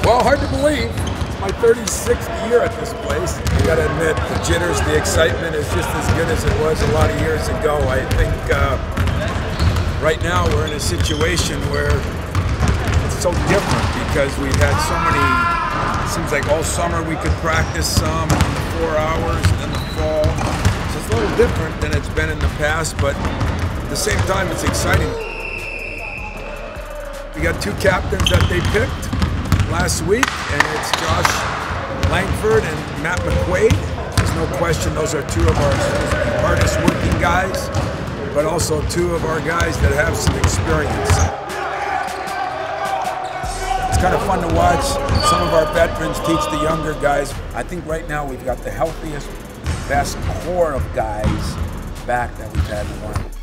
Well, hard to believe. It's my 36th year at this place. I gotta admit, the jitters, the excitement is just as good as it was a lot of years ago. I think right now we're in a situation where it's so different because we've had so many, it seems like all summer we could practice some, 4 hours, and then the fall. So it's a little different than it's been in the past, but at the same time it's exciting. We got 2 captains that they picked last week, and it's Josh Langford and Matt McQuaid. There's no question those are 2 of our hardest working guys, but also 2 of our guys that have some experience. It's kind of fun to watch some of our veterans teach the younger guys. I think right now we've got the healthiest, best core of guys back that we've had in a while.